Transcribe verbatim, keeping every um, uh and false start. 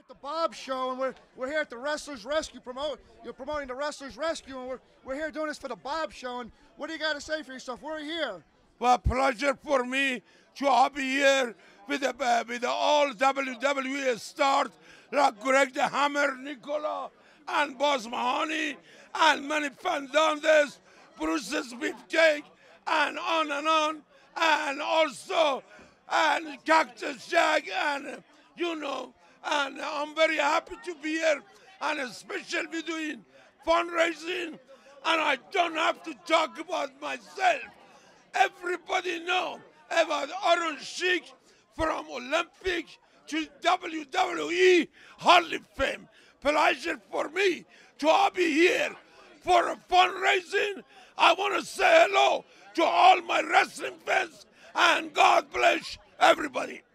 at the Bob Show, and we're we're here at the Wrestlers Rescue. Promote you're promoting the Wrestlers Rescue, and we're we're here doing this for the Bob Show. And what do you got to say for yourself? We're here. Well, pleasure for me to be here with the uh, with the all W W E stars like Greg the Hammer, Nicola, and Boss Mahoney, and many Fandandes, Bruce's Beefcake, and on and on, and also and Cactus Jack, and uh, you know. And I'm very happy to be here, and especially we're doing fundraising, and I don't have to talk about myself. Everybody know about Aaron Sheik from Olympic to W W E Hall of Fame. Pleasure for me to be here for a fundraising. I want to say hello to all my wrestling fans, and God bless everybody.